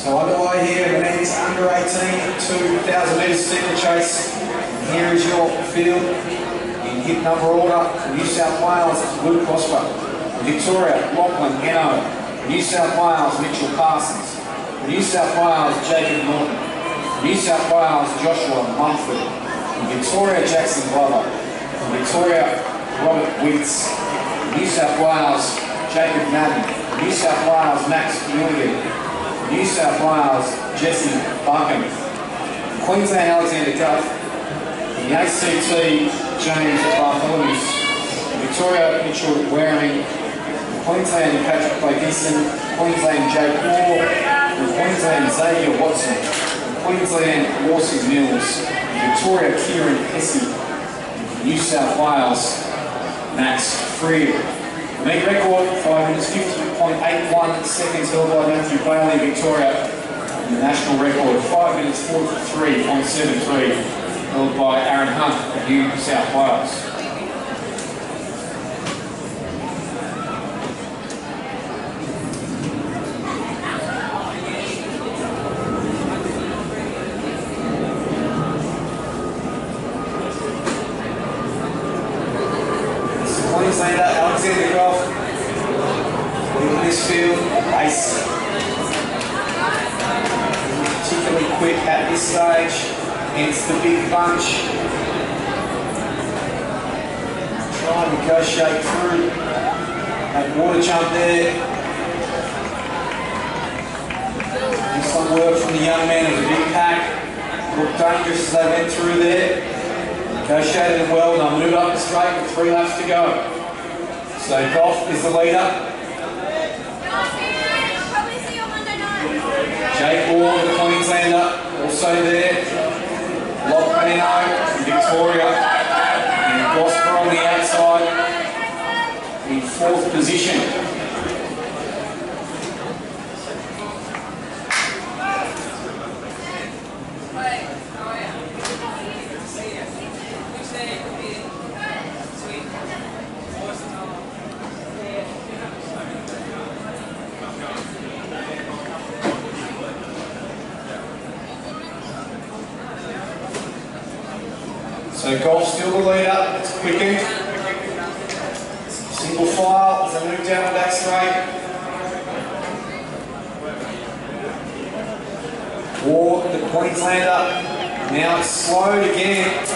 So underway here, the men's under 18 2,000 metres steeplechase. Here is your field in hit number order. For New South Wales, Gosper. Victoria, Lachlan, Enno. New South Wales, Mitchell Parsons. New South Wales, Jakob Norton. New South Wales, Joshua Mumford. Victoria, Jackson Glover. Victoria, Robert Witts. New South Wales, Jacob Madden. New South Wales, Max Milligan. New South Wales, Jesse Buckham. Queensland, Alexander Gough. The ACT, James Bartholomew. Victoria, Mitchell Waring. Queensland, Patrick Thygesen. Queensland, Jake Moore. Queensland, Xavier Watson. Queensland, Lawson Mills. Victoria, Kieran Hesse. New South Wales, Max Freer. Meet record, 5 minutes 50.81 seconds held by Matthew Bailey, Victoria. And the national record, 5 minutes 43.73 held by Aaron Hunt of New South Wales. Queenslander Alexander Gough in this field, ace. Particularly quick at this stage, hence the big bunch. Try and negotiate through that water jump there. And some work from the young man of the big pack. Looked dangerous as they went through there. Negotiated it well, and I'll move up the straight with 3 laps to go. So Gough is the leader. Jake Moore, the Queenslander, also there. Lachlan, Enno, Victoria, and Gosper on the outside in 4th position. So Gough's still the leader, it's quickened. Single file as they move down the back straight. Ward, the Queenslander, now it's slowed again.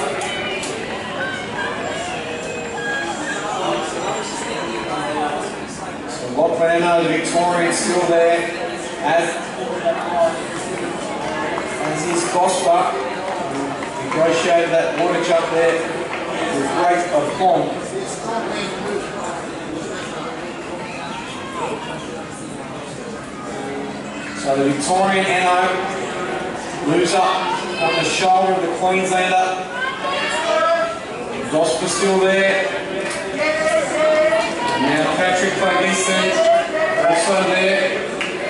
So Lachlan, the Victorian, still there, as is Gosper. Negotiated that water jump there with great aplomb. So the Victorian Enno moves up on the shoulder of the Queenslander. Gosper still there. And now Patrick Thygesen also there.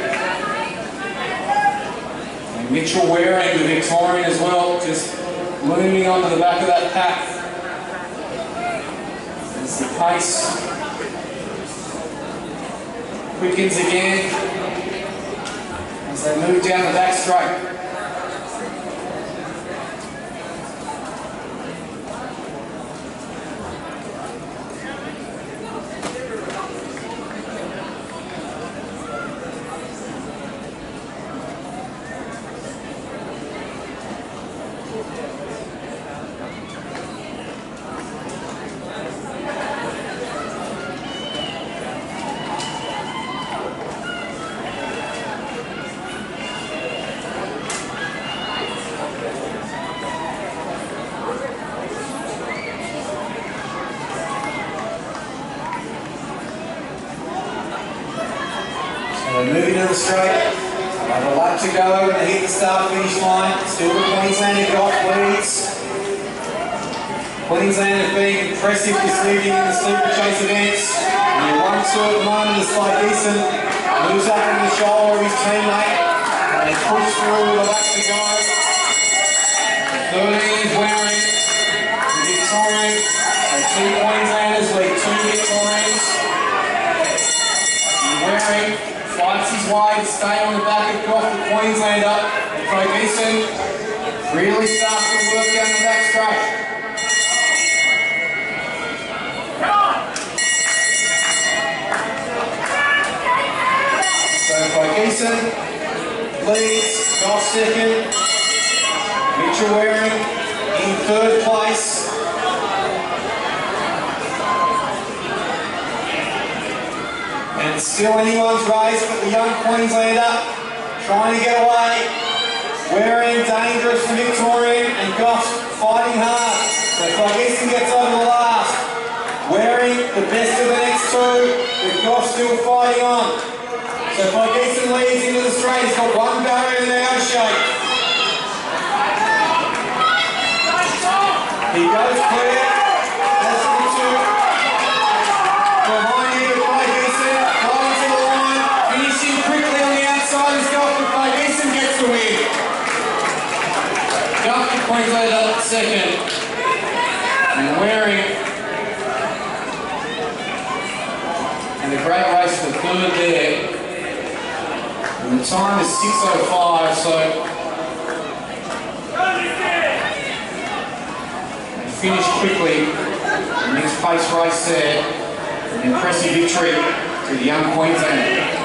And Mitchell Waring, the Victorian as well, just looming onto the back of that pack. There's the pace. Quickens again as they move down the back straight. They're moving to the straight. Have a lap to go when they hit the start-finish line. Still the Queenslander Gough leads. Queensland have been impressive this evening in the steeplechase events. And they're 1-2 at the moment as Thygesen moves up on the shoulder of his teammate. And they push through with a lap to go. 13 is Waring. Victorian. So 2 Queenslanders lead 2 Victorians. And Waring fights his way to stay on the back of Gough. Queenslander, Thygesen, really starts to work down the back straight. So Thygesen leads, Gough second, Mitchell Waring in third place. And still anyone's race, but the young Queenslander trying to get away. Waring dangerous for Victorian, and Gough fighting hard. So Thygesen gets over the last. Waring the best of the next two, with Gough still fighting on. So Thygesen leads into the straight. He's got one barrier in the out shape. He goes clear. That's the two. Behind you, Thygesen, going to the line, finishing quickly on the outside is Gough, but Thygesen gets the win. Gough to Queenslander second. And Waring. And a great race for third there. And the time is 6:05, so finish quickly. The next pace race there. An impressive victory to the young Queenslander.